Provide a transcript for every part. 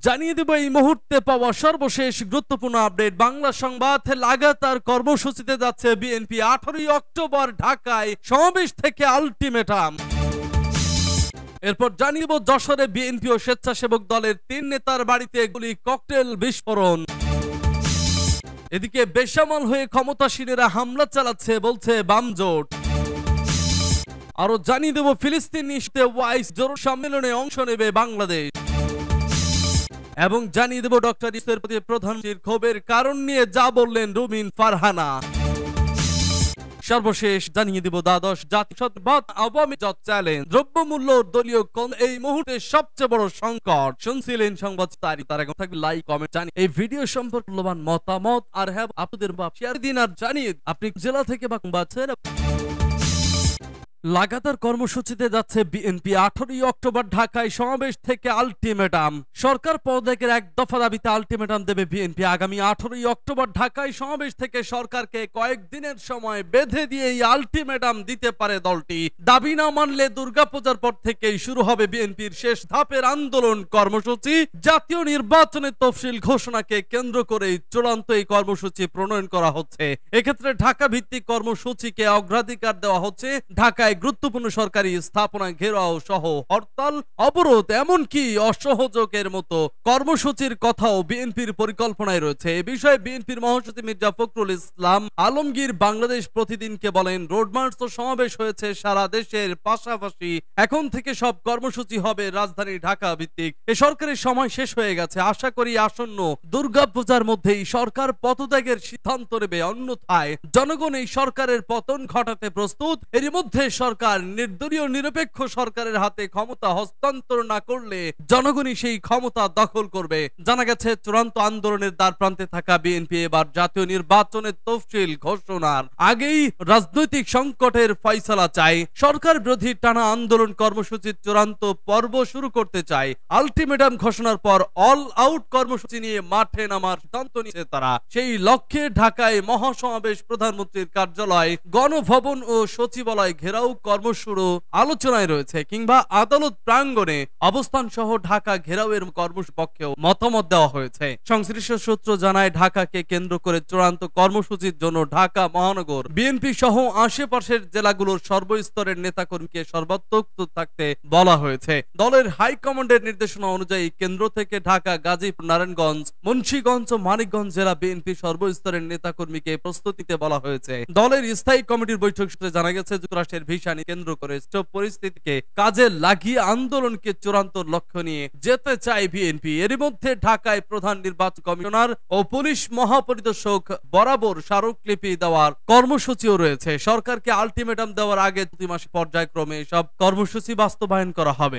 জানিয়ে দেব এই মুহূর্তে পাওয়া সর্বশেষ গুরুত্বপূর্ণ আপডেট। বাংলা সংবাদ লাগাতার কর্মসূচিতে যাচ্ছে বিএনপি। 18 অক্টোবর ঢাকায় সমাবেশ থেকে আলটিমেটাম। এরপর জানিয়ে দেব যশোরে বিএনপি ও স্বেচ্ছাসেবক দলের 3 নেতার বাড়িতে গুলি, ককটেল বিস্ফোরণ। এদিকে বেসামাল হয়ে ক্ষমতাসীনেরা হামলা চালাচ্ছে বলছে বাম জোট। আরো জানিয়ে দেব ফিলিস্তিন ইস্যুতে ওয়াইস জোট সম্মেলনে অংশ নেবে বাংলাদেশ। এবং জানিয়ে দেব ডক্টর ইউনূসের প্রতি প্রধানমন্ত্রীর ক্ষোভের কারণ নিয়ে যা বললেন রুমিন ফারহানা। সর্বশেষ জানিয়ে দেব দ্বাদশ জাতিসংঘ আওয়ামী জোট চ্যালেঞ্জ, দ্রব্যমূল্য দলীয় এই মুহূর্তে সবচেয়ে বড় সংকট। শুনছিলেন সংবাদ তারিখ, তার আগে থাকবে লাইক কমেন্ট জানিয়ে এই ভিডিও সম্পর্কে মূল্যবান মতামত আর হ্যাঁ আপনাদের শেয়ার দিন। আর জানিয়ে আপনি জেলা থেকে বা বাচ্চের লাগাতার কর্মসূচিতে যাচ্ছে বিএনপি। 18 অক্টোবর ঢাকায় সমাবেশ থেকে আলটিমেটাম। সরকার পদত্যাগের এক দফা দাবিতে আলটিমেটাম দেবে বিএনপি। আগামী 18 অক্টোবর ঢাকায় সমাবেশ থেকে সরকারকে কয়েকদিনের সময় বেঁধে দিয়ে এই আলটিমেটাম দিতে পারে দলটি। দাবি না মানলে দুর্গাপূজার পর থেকেই শুরু হবে বিএনপির শেষ ধাপের আন্দোলন কর্মসূচি। জাতীয় নির্বাচনের তফসিল ঘোষণাকে কেন্দ্র করে চূড়ান্ত এই কর্মসূচি প্রণয়ন করা হচ্ছে। এক্ষেত্রে ঢাকা ভিত্তিক কর্মসূচিকে অগ্রাধিকার দেওয়া হচ্ছে। ঢাকায় গুরুত্বপূর্ণ সরকারি স্থাপনা ঘেরাও সহ হরতাল, অবরোধ, এমনকি অসহযোগের মতো কর্মসূচির কথাও বিএনপির পরিকল্পনায় রয়েছে। এ বিষয়ে বিএনপির মহাসচিব মির্জা ফখরুল ইসলাম আলমগীর বাংলাদেশ প্রতিদিনকে বলেন, রোডমার্চ ও সমাবেশ হয়েছে সারা দেশের পাশাপাশি এখন থেকে সব কর্মসূচি হবে রাজধানী ঢাকা ভিত্তিক। এ সরকারের সময় শেষ হয়ে গেছে। আশা করি আসন্ন দুর্গাপূজার মধ্যেই সরকার পদত্যাগের সিদ্ধান্ত নেবে, অন্যথায় জনগণ এই সরকারের পতন ঘটাতে প্রস্তুত। এর মধ্যে সরকার নির্দলীয় নিরপেক্ষ সরকারের হাতে ক্ষমতা হস্তান্তর না করলে জনগণই সেই ক্ষমতা দখল করবে। জানা গেছে চূড়ান্ত আন্দোলনের দ্বার প্রান্তে থাকা বিএনপি এবার জাতীয় নির্বাচনের তফসিল ঘোষণার আগেই রাজনৈতিক সংকটের ফয়সালা চায়। সরকার বিরোধী টানা আন্দোলন কর্মসূচির চূড়ান্ত পর্ব শুরু করতে চায়। আলটিমেটাম ঘোষণার পর অল আউট কর্মসূচি নিয়ে মাঠে নামার সিদ্ধান্ত নিয়েছে তারা। সেই লক্ষ্যে ঢাকায় মহাসমাবেশ, প্রধানমন্ত্রীর কার্যালয়, গণভবন ও সচিবালয় ঘেরাও কর্মসূচি আলোচনায় রয়েছে, কিংবা আদালত প্রাঙ্গণে অবস্থান সহ ঢাকা ঘেরাওয়ের কর্মসূচির পক্ষেও মতামত দেওয়া হয়েছে। সংশ্লিষ্ট সূত্র জানায়, ঢাকাকে কেন্দ্র করে চূড়ান্ত কর্মসূচির জন্য ঢাকা মহানগর বিএনপি সহ আশেপাশের জেলাগুলোর সর্বস্তরের নেতাকর্মীকে সর্বাত্মক থাকতে বলা হয়েছে। দলের হাইকমান্ডের নির্দেশনা অনুযায়ী কেন্দ্র থেকে ঢাকা, গাজীপুর, নারায়ণগঞ্জ, মুন্সিগঞ্জ ও মানিকগঞ্জ জেলা বিএনপি সর্বস্তরের নেতাকর্মীকে প্রস্তুতিতে বলা হয়েছে। দলের স্থায়ী কমিটির বৈঠক সূত্রে জানা গেছে, যুক্তরাষ্ট্রের ভিসা কেন্দ্র করে পরিস্থিতিকে কাজে লাগিয়ে আন্দোলনকে চূড়ান্ত লক্ষ্য নিয়ে যেতে চায় বিএনপি। এর মধ্যে ঢাকায় প্রধান নির্বাচন কমিশনার ও পুলিশ মহাপরিদর্শক বরাবর স্মারকলিপি দেওয়ার কর্মসূচিও রয়েছে। সরকারকে আলটিমেটাম দেওয়ার আগে 2 মাস পর্যায়ক্রমে সব কর্মসূচি বাস্তবায়ন করা হবে।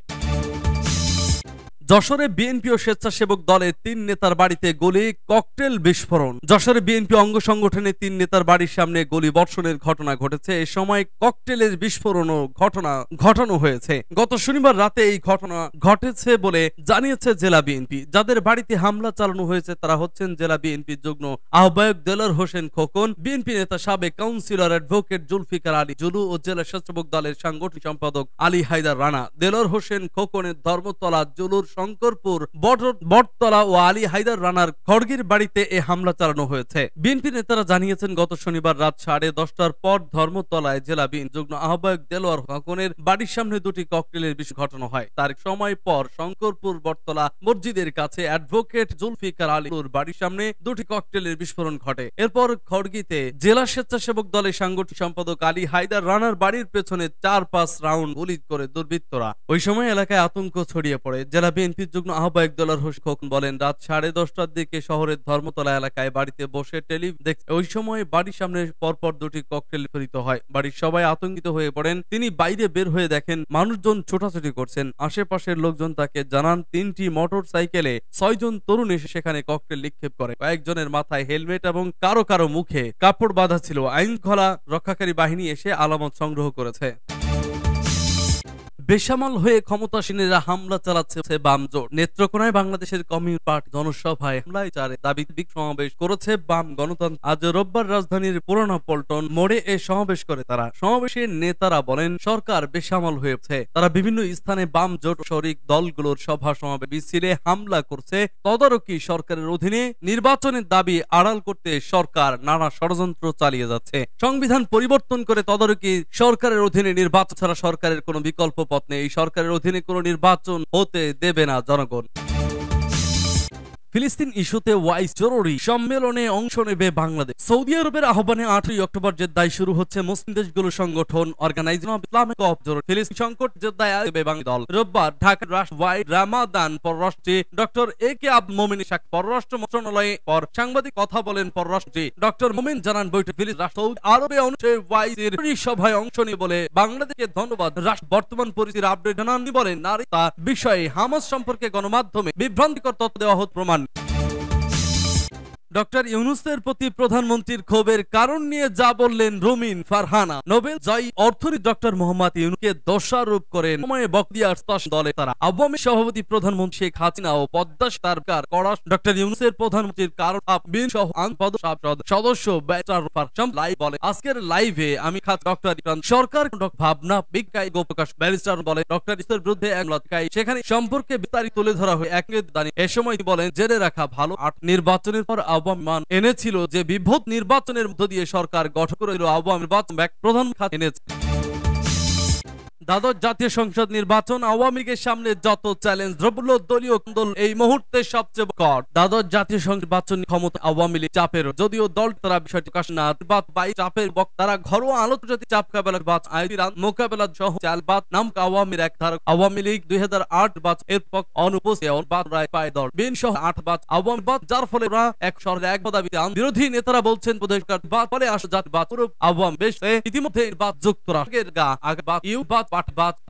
যশোরে বিএনপি ও স্বেচ্ছাসেবক দলের 3 নেতার বাড়িতে গুলি, ককটেল বিস্ফোরণ। যশোরে বিএনপি অঙ্গ সংগঠনের 3 নেতার বাড়ির সামনে গুলি বর্ষণের ঘটনা ঘটেছে। এ সময় ককটেলের বিস্ফোরণও ঘটানো হয়েছে। গত শনিবার রাতে এই ঘটনা ঘটেছে বলে জানিয়েছে জেলা বিএনপি। যাদের বাড়িতে হামলা চালানো হয়েছে তারা হচ্ছেন জেলা বিএনপির যুগ্ম আহ্বায়ক দেলোয়ার হোসেন খোকন, বিএনপি নেতা সাবেক কাউন্সিলর অ্যাডভোকেট জুলফিকার আলী জুলু ও জেলা স্বেচ্ছাসেবক দলের সাংগঠনিক সম্পাদক আলী হায়দার রানা। দেলোয়ার হোসেন খোকনের ধর্মতলা, জুলুর শঙ্করপুর, বটতলা ও আলী হায়দার রানার খড়গির বাড়িতে এ হামলা চালানো হয়েছে। বিএনপি নেতারা জানিয়েছেন, গত শনিবার রাত 10:30টার পর ধর্মতলায় জেলা বিএনপি যুগ্ম আহ্বায়ক দেলোয়ার খোকনের বাড়ির সামনে 2টি ককটেলের বিস্ফোরণ ঘটানো হয়। তার সময় পর শঙ্করপুর বটতলা মসজিদের কাছে অ্যাডভোকেট জুলফিকার আলীর বাড়ির সামনে 2টি ককটেলের বিস্ফোরণ ঘটে। এরপর খড়গিতে জেলা স্বেচ্ছাসেবক দলের সাংগঠনিক সম্পাদক আলী হায়দার রানার বাড়ির পেছনে 4-5 রাউন্ড গুলি করে দুর্বৃত্তরা। ওই সময় এলাকায় আতঙ্ক ছড়িয়ে পড়ে। জেলা বিএনপির যুগ্ম আহ্বায়ক দেলোয়ার হোসেন খোকন বলেন, রাত 10:30টার দিকে শহরের ধর্মতলা এলাকায় বাড়িতে বসে দেখছে। ওই সময় বাড়ির সামনে পরপর 2টি ককটেল বিস্ফোরিত হয়। বাড়ির সবাই আতঙ্কিত হয়ে পড়েন। তিনি বাইরে বের হয়ে দেখেন মানুষজন ছোটাছুটি করছেন। আশেপাশের লোকজন তাকে জানান 3টি মোটর সাইকেলে 6 জন তরুণ এসে সেখানে ককটেল নিক্ষেপ করে। কয়েকজনের মাথায় হেলমেট এবং কারো কারো মুখে কাপড় বাঁধা ছিল। আইনশৃঙ্খলা রক্ষাকারী বাহিনী এসে আলামত সংগ্রহ করেছে। বেসামাল হয়ে ক্ষমতাসীনেরা হামলা চালাচ্ছে বাম জোট। নেত্রকোনায় বাংলাদেশের কমিউনিস্ট পার্টি জনসভায় হামলায় দাবি সমাবেশ করেছে বাম গণতন্ত্র। আজ রোববার রাজধানীর পুরানো পল্টন মোড়ে এ সমাবেশ করে তারা। সমাবেশের নেতারা বলেন সরকার বেসামাল হয়েছে, তারা বিভিন্ন স্থানে বাম জোট শরিক দলগুলোর সভা সমাবেশ মিছিলে হামলা করছে। তদারকি সরকারের অধীনে নির্বাচনের দাবি আড়াল করতে সরকার নানা ষড়যন্ত্র চালিয়ে যাচ্ছে। সংবিধান পরিবর্তন করে তদারকি সরকারের অধীনে নির্বাচন ছাড়া সরকারের কোনো বিকল্প পথ নেই। সরকারের অধীনে কোনো নির্বাচন হতে দেবে না জনগণ। ফিলিস্তিন ইস্যুতে ওয়াইস জরুরি সম্মেলনে অংশ নেবে বাংলাদেশ। সৌদি আরবের আহ্বানে 8ই অক্টোবর জেদ্দায় শুরু হচ্ছে মুসলিম দেশগুলোর সংগঠন অর্গানাইজেশন অফ ইসলামিক কোঅপারেশন। ফিলিস্তিন সংকট জেদ্দায় আসবে বাংলাদেশ দল। রোববার ঢাকার রাষ্ট্রওয়াইড রামাদান পররাষ্ট্রমন্ত্রী ডক্টর একে আব্দুল মোমিনের সাথে পররাষ্ট্র মন্ত্রণালয়ে পর সাংবাদিক কথা বলেন পররাষ্ট্রমন্ত্রী ডক্টর মোমিন জানান বৈঠক ফিলিস্তিন সৌদি আরবে অনুষ্ঠিত ওয়াইসের সভায় অংশ নিয়ে বলে বাংলাদেশকে ধন্যবাদ। রাষ্ট্র বর্তমান পরিস্থিতির আপডেট জানান বলেন নারী তা বিষয়ে হামাস সম্পর্কে গণমাধ্যমে বিভ্রান্তিকর তথ্য দেওয়া হতে প্রমাণ। ডক্টর ইউনূসের প্রতি প্রধানমন্ত্রীর ক্ষোভের কারণ নিয়ে যা বললেন রুমিন ফারহানা। নোবেল জয়ী অর্থনীতি ডক্টর মোহাম্মদ ইউনূসকে দোষারোপ করেন সময়ে বখতিয়ার দলে তারা আওয়ামী সভাপতি প্রধানমন্ত্রী শেখ হাসিনা ও পদ্মা সরকার করা ডক্টর ইউনূসের প্রধানমন্ত্রীর কারণ বিন সহ সদস্য লাইভ বলে আজকের লাইভে আমি ডক্টর সরকার ভাবনা বিজ্ঞায় গোপ্রকাশ ব্যারিস্টার বলে ডক্টর ইউনূসের বিরুদ্ধে সেখানে সম্পর্কে বিস্তারিত তুলে ধরা হয়। এক এ সময় বলেন জেনে রাখা ভালো নির্বাচনের পর মান এনেছিল যে বিভোধ নির্বাচনের মধ্য দিয়ে সরকার গঠন করে আওয়ামী নির্বাচন প্রধান এনেছে। দ্বাদশ জাতীয় সংসদ নির্বাচন আওয়ামী লীগের সামনে যত চ্যালেঞ্জ দ্রব্য দলীয় দল এই মুহূর্তে সবচেয়ে কর। দ্বাদশ জাতীয় সংসদ নির্বাচন ক্ষমতা আওয়ামী লীগ চাপের, যদিও দল তারা বিষয়টি প্রকাশ না চাপের তারা ঘরোয়া আলোচনা চাপ মোকাবেলা সহ চালবাদ নাম আওয়ামীর এক ধারক আওয়ামী লীগ 2008 এর অনুপস্থিত রায় পায় দল বিন সহ 8 আওয়ামী যার ফলে এক সরকার এক দাবিতে বিরোধী নেতারা বলছেন প্রদেশকার ফলে আসা জাতীয় আওয়ামী বেশ ইতিমধ্যে যুক্তরাষ্ট্রের